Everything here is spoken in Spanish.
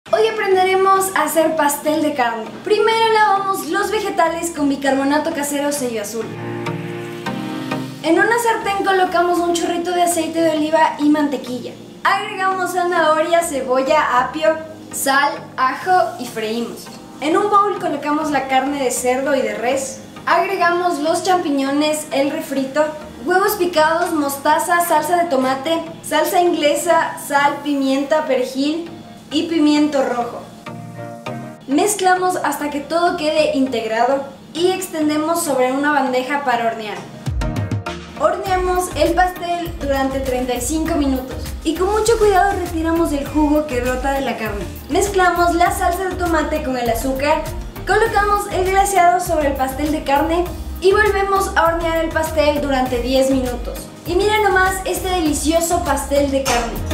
Hoy aprenderemos a hacer pastel de carne. Primero lavamos los vegetales con bicarbonato casero sello azul. En una sartén colocamos un chorrito de aceite de oliva y mantequilla. Agregamos zanahoria, cebolla, apio, sal, ajo y freímos. En un bowl colocamos la carne de cerdo y de res. Agregamos los champiñones, el refrito, huevos picados, mostaza, salsa de tomate, salsa inglesa, sal, pimienta, perejil y pimiento rojo. Mezclamos hasta que todo quede integrado y extendemos sobre una bandeja para hornear. Horneamos el pastel durante 35 minutos y con mucho cuidado retiramos el jugo que brota de la carne. Mezclamos la salsa de tomate con el azúcar, colocamos el glaseado sobre el pastel de carne y volvemos a hornear el pastel durante 10 minutos. Y miren nomás este delicioso pastel de carne.